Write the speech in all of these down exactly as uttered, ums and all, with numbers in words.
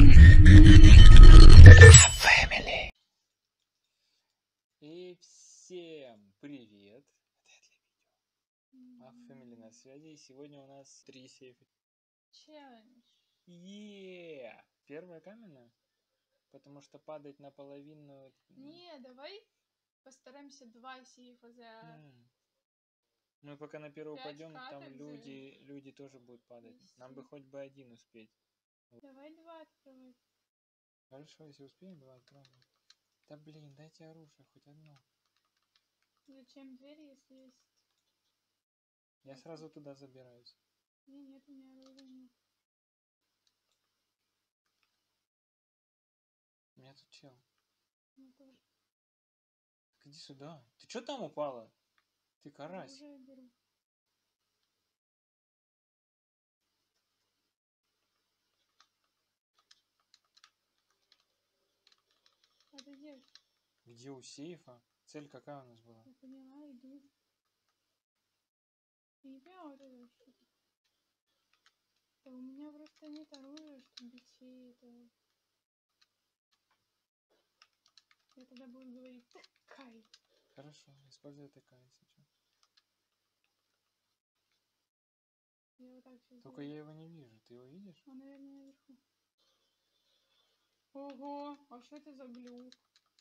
Family. И всем привет. А Family на связи. И сегодня у нас три сейфа. Челлендж. Еее. Первая каменная. Потому что падать наполовину... Не, давай постараемся два сейфа за... Mm. Мы пока на первую упадем, там люди, люди тоже будут падать. Вести. Нам бы хоть бы один успеть. Давай два открывать. Хорошо, если успеем, два откроем. Да блин, дайте оружие, хоть одно. Зачем двери, если есть... Я это... сразу туда забираюсь. Не, нет, у меня оружия нет. У меня тут чел. У меня тоже. Так иди сюда. Ты чё там упала? Ты карась. Оружие беру. А ты где? Где у сейфа? Цель какая у нас была? Я поняла, иду. Я не поняла вот это что-то. Да у меня просто нет оружия, чтобы бить это. Я тогда буду говорить «Кай». Хорошо, используй ТК, если что. Я вот так сейчас Только делаю. я его не вижу. Ты его видишь? Он, наверное, наверху. Ого, а что это за глюк?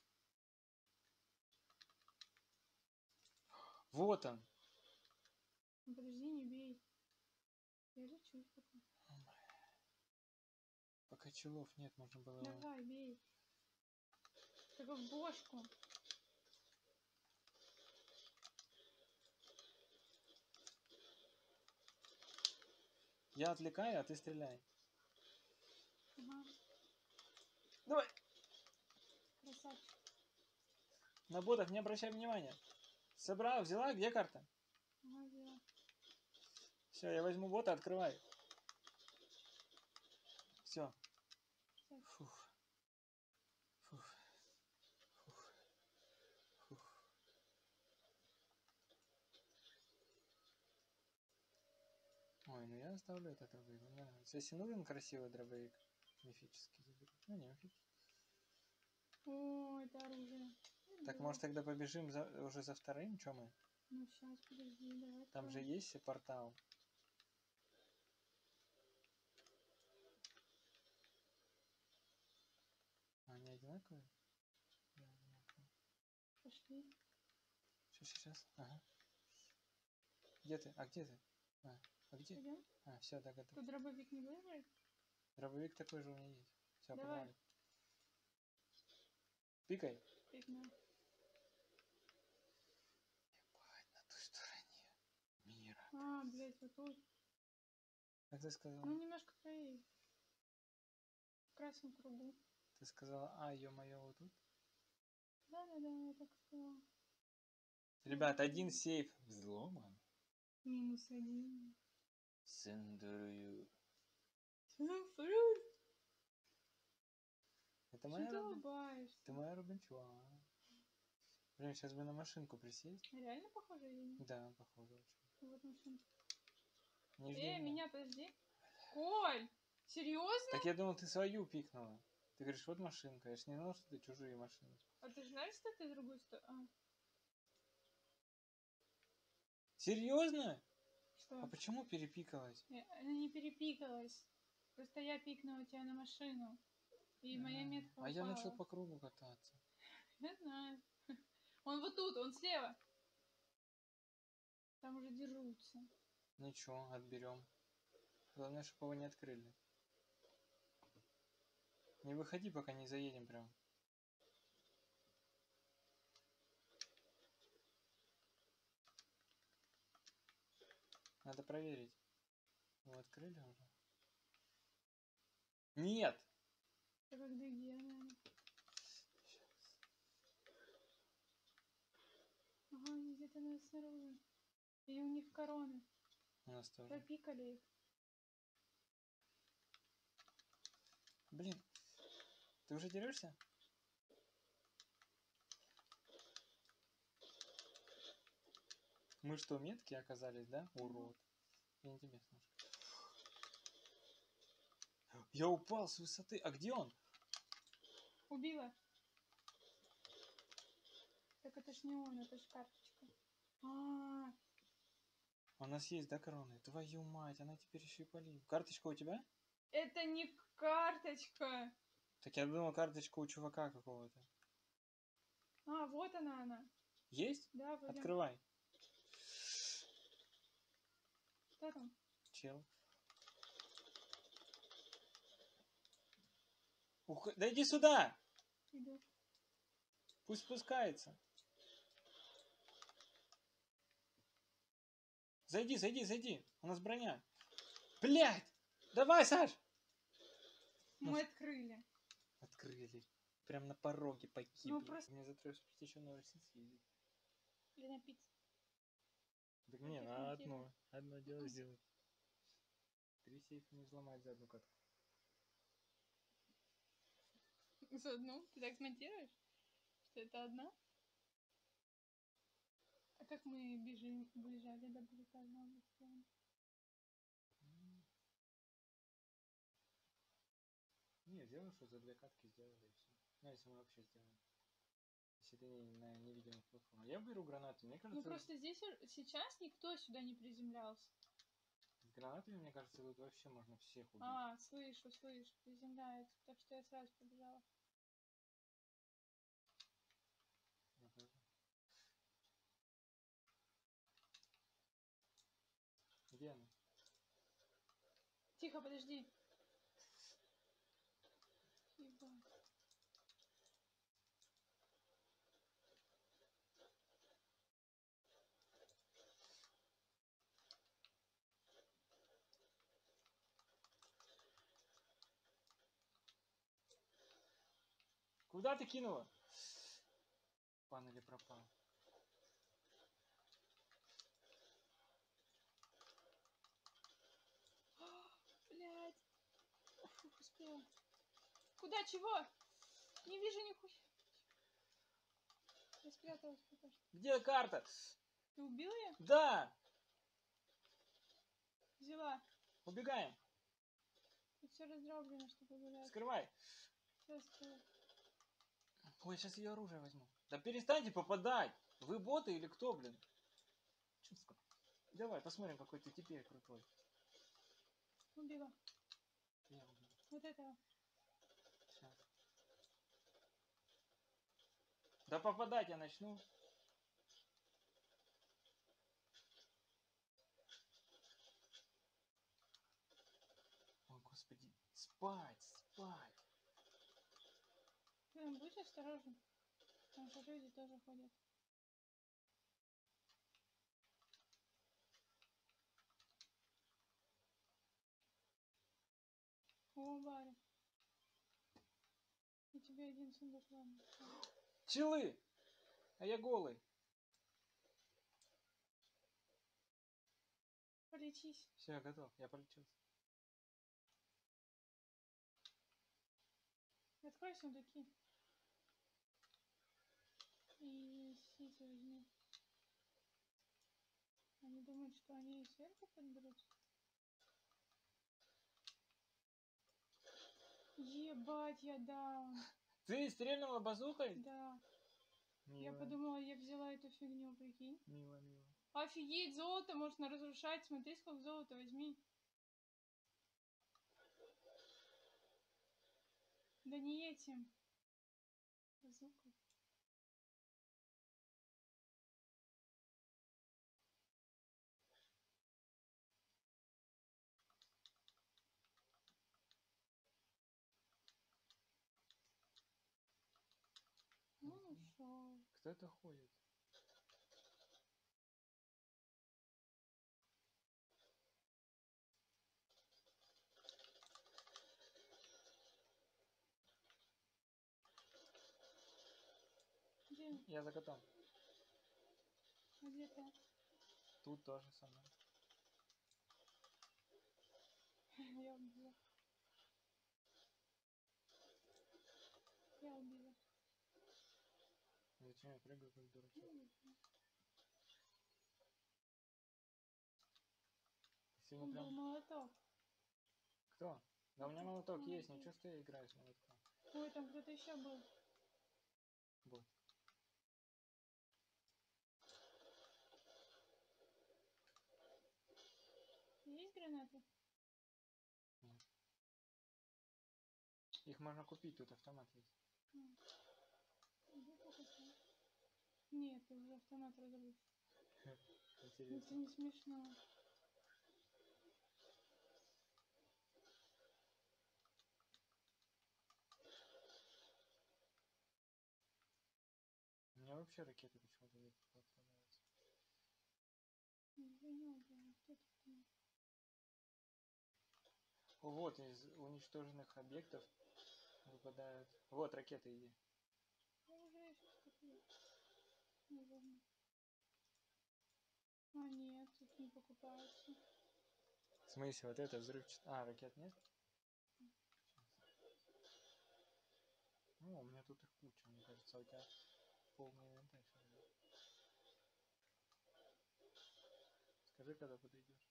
Вот он! Ну, подожди, не бей. Я лечусь пока. Пока челов нет, можно было... Давай, бей. Только в бошку. Я отвлекаю, а ты стреляй. Ага. Давай! Красавчик. На ботов не обращай внимания. Собрал, взяла, где карта? Ага, взяла. Все, я возьму бота, открывай. Все. Фух. Фух. Фух. Фух. Ой, ну я оставлю этот дробовик. Мне нравится. Если нужен красивый дробовик, мифический заберу. Ну не мифический. О, это оружие. Так да. может тогда побежим за, уже за вторым, что мы? Ну сейчас, подожди, давай. Там откроем. же есть портал. Они одинаковые? Да, одинаковые. Пошли. Сейчас, сейчас. Ага. Где ты? А где ты? А, а где? Пойдем? А, все, да, готов. Тут дробовик не будешь брать? Дробовик такой же у меня есть. Все, Давай. погнали. Пикай. Пикну. Ебать, на той стороне мира. А, блять, вот тут. Как ты сказала? Ну немножко правее. В красном кругу. Ты сказала, а, ё-моё, вот тут? Да, да, да, я так сказала. Ребят, один сейф взломан. Минус один. Сендерю. Фрут. Это Что моя ты Рубин. улыбаешься? Это моя Рубинчуа. Блин, сейчас бы на машинку присесть. Реально похоже или нет? Да, похоже очень. Вот машинка. Не жди Э, меня. меня, подожди. Коль! Серьезно? Так я думал, ты свою пикнула. Ты говоришь, вот машинка. Я ж не знал, что ты чужие машины. А ты знаешь, что ты другую сторону? А. Серьезно? Что? А почему перепикалась? Я, она не перепикалась. Просто я пикнула тебя на машину. И моя метка упала. А я начал по кругу кататься. Я знаю. Он вот тут, он слева. Там уже дерутся. Ничего, отберем. Главное, чтобы его не открыли. Не выходи, пока не заедем прям. Надо проверить. Его открыли уже? Нет! Это как где, наверное. Ага, они где-то нас снаружи. И у них короны. У нас тоже. Пропикали их. Блин. Ты уже дерешься? Мы что, метки оказались, да? Урод. Я не тебе слушаю. Я упал с высоты. А где он? Убила. Так это ж не он, это ж карточка. А, У нас есть, да, короны? Твою мать, она теперь еще и полив. Карточка у тебя? это не карточка. Так я думал, карточка у чувака какого-то. А, вот она она. Есть? Да, пойдем. Открывай. Кто там? Чел. Ух... Да иди сюда! Иду. Пусть спускается. Зайди, зайди, зайди. У нас броня. Блядь! Давай, Саш! Мы открыли. Открыли. Прям на пороге погибли. Ну, просто- Мне завтра успеть еще на университет съездить. Или напиться. Так не, так на монтируем. одно. Одно дело сделать. Три сейфа не взломать за одну катку. За одну? Ты так смонтируешь? Что это одна? А как мы бежим, бежали до брутального бассейна? Не, сделаем, что за две катки сделали и все. Ну, если мы вообще сделаем. Если ты не, на невидимых платформах. Я беру гранаты, мне Ну кажется... просто здесь у- сейчас никто сюда не приземлялся. С гранатами, мне кажется, тут вообще можно всех убить. А, слышу, слышу, приземляется. Так что я сразу побежала. Я тоже. Где она? Тихо, подожди. Ебать. Куда ты кинула? Пан или пропал? Блять. Фух, успела. Куда, чего? Не вижу нихуя. Я спряталась пока что. Где карта? Ты убил ее? Да! Взяла. Убегаем. Тут все раздроблено, чтобы убегать. Скрывай. Все скрыла. Ой, сейчас ее оружие возьму. Да перестаньте попадать. Вы боты или кто, блин? Чё, давай, посмотрим, какой ты теперь крутой. Убила. Я убил. Вот этого. Сейчас. Да попадать я начну. О, господи. Спать, спать. Блин, будь осторожен. Потому что люди тоже ходят. О, Барри. И тебе один сундук, ладно. Челы! А я голый. Полечись. Все, я готов. Я полечился. Открой сундуки. И сиси возьми. Они думают, что они сверху подберутся. Ебать, я даун. Ты стрельнула базукой? Да. Мило. Я подумала, я взяла эту фигню, прикинь. Мило, мило. Офигеть, золото можно разрушать. Смотри, сколько золота возьми. Да не этим. Базукой. Ну, ушел. Кто это ходит? Где? Я за котом. А где ты? Тут тоже со мной. Я убила. Я убила. Зачем я прыгаю как дурачок? Сегодня Он был прям... молоток. Кто? Да у меня молоток есть, Молодец. ничего, что я играю с молотком. Ой, там кто-то еще был. Вот. Есть гранаты? Нет. Их можно купить, тут автомат есть. А. Иди покупай. Нет, ты уже автомат разрушил. Это Интересно. не смешно. У меня вообще ракеты почему-то редко попадаются. Извини, да, кто-то там. Вот, из уничтоженных объектов выпадают... Вот, ракеты, иди. Я уже сейчас куплю. Наверное. А, нет, тут не покупается. В смысле, вот это взрывчатый... А, ракет нет? Ну, у меня тут их куча, мне кажется, у тебя полный инвентарь. Скажи, когда подойдешь.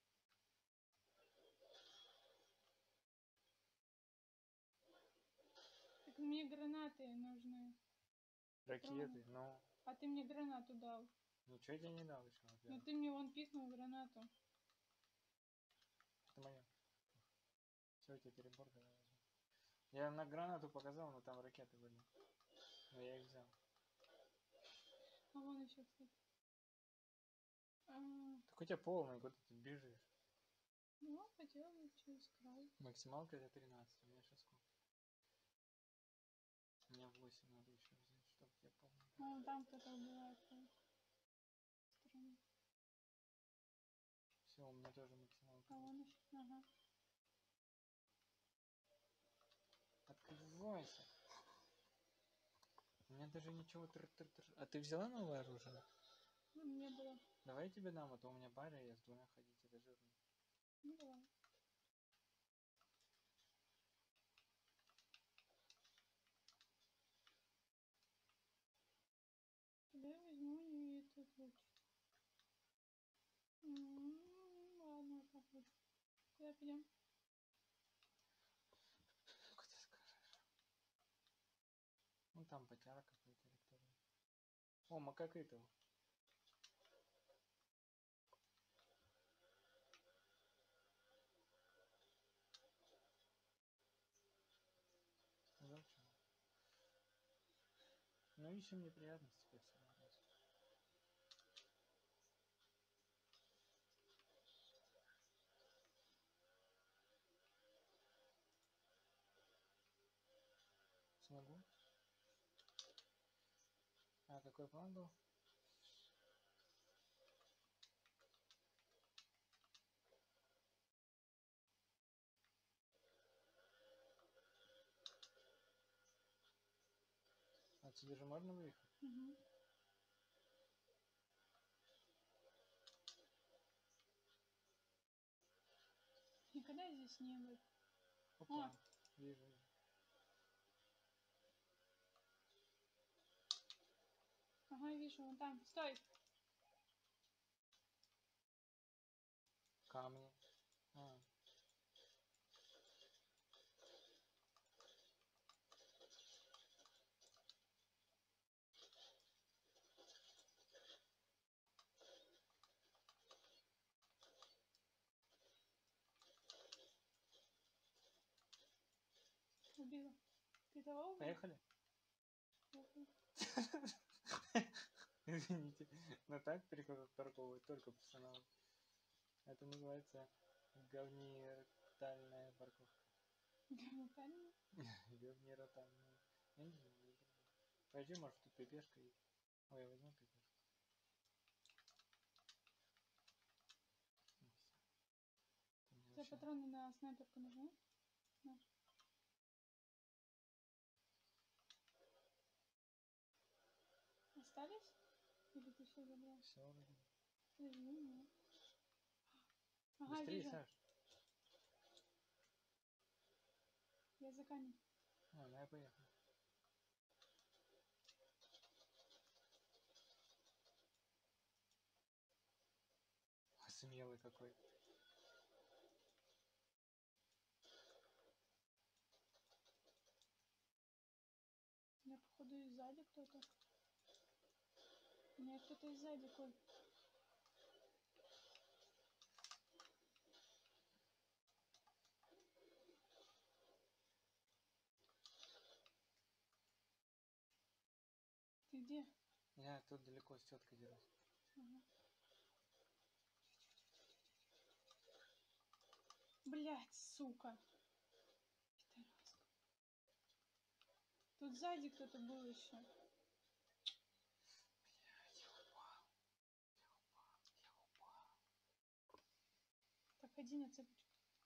Так мне гранаты нужны. Ракеты, Патроны. ну... А ты мне гранату дал. Ничего я тебе не дал еще, Но во-первых. ты мне вон писнул гранату. Это мое. Все, я тебе перебор давай возьму. Я на гранату показал, но там ракеты были. Но я их взял. А вон еще, кстати. А, Так у тебя полный, куда ты бежишь? ну, хотела бы через край. Максималка это тринадцать, у меня сейчас сколько? У меня восемь надо еще взять, чтобы я полный. А вон там кто-то убивает. Стороны. Все, у меня тоже максималка. А вон еще. Ага. Открывайся. У меня даже ничего... Тр -тр -тр. А ты взяла новое оружие? Ну, не было. Давай я тебе дам, а то у меня баря, я с двумя ходить, это жирно. Ну, давай. Тогда я возьму и этот луч. М, ладно, вот так лучше. Куда пойдем? Куда скажешь? Ну там потяра какой-то или кто-то. О, макакытов. Зачем? Ну ищем неприятности теперь все раз. Смогу? А какой план был? Отсюда же можно выехать? Угу. Никогда здесь не был. Опа, О, вижу, вижу. ага, вижу, вон там. Стой! Камни. А. Убила. Ты того убил? Поехали? Похуй. Извините, но так перепарковывают только персонал. Это называется говниротальная парковка. Говнотальный? Говниротальная. Я не знаю, я думаю. Пойди, может, тут пипешка есть. Ой, я возьму пипешку. Ну, всё. Ты мне Тебе вообще- патроны на снайперку нужны? На. Остались? Или ты все забрал? Все вроде. Подожди, нет. Ага, Быстрее, вижу. Саш. Я за камень. А, ну я поехал. Смелый какой. Походу и сзади кто-то. Нет, кто-то и сзади, Коль. Ты где? Я тут далеко с теткой дерусь. Ага. Блять, сука. Пидораска. Тут сзади кто-то был еще. Так, ходи на цепочку.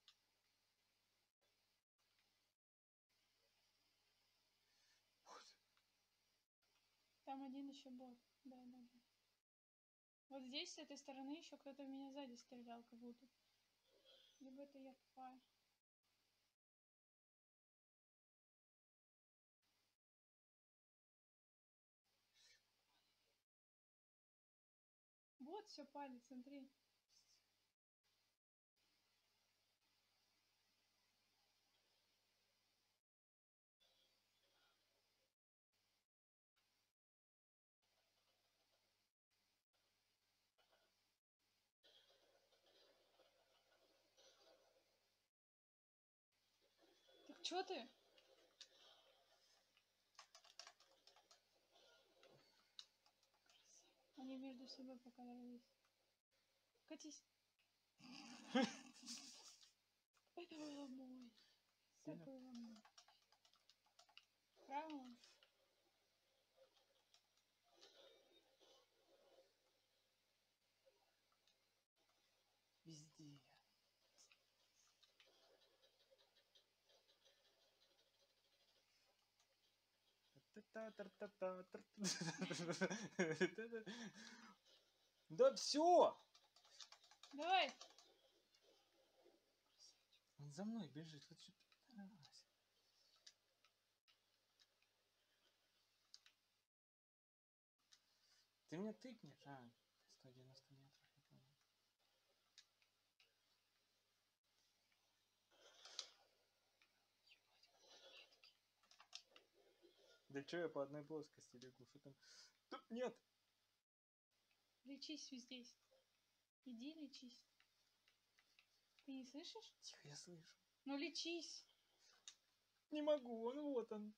Там один еще бот. Да, да, да. Вот здесь, с этой стороны, еще кто-то в меня сзади стрелял, как будто. Либо это я тупая. Вот все палец, смотри. Так чё ты? Они между собой пока дрались. Катись. Это было мой. Это Сильно? было мой. Право? Везде. Да все! Давай. Он за мной бежит. Вот что пидорас. Ты меня тыкнешь? А, сто девяносто метров, я понял. Да чё я по одной плоскости бегу? Что там? Тут нет! Лечись здесь. Иди лечись. Ты не слышишь? Тихо, я слышу. Ну лечись. Не могу, он вот он.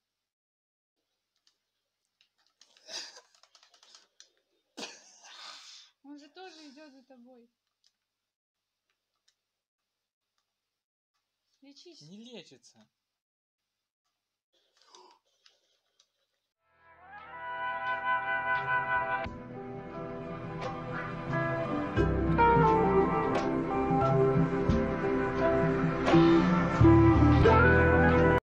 Он же тоже идет за тобой. Лечись. Не лечится.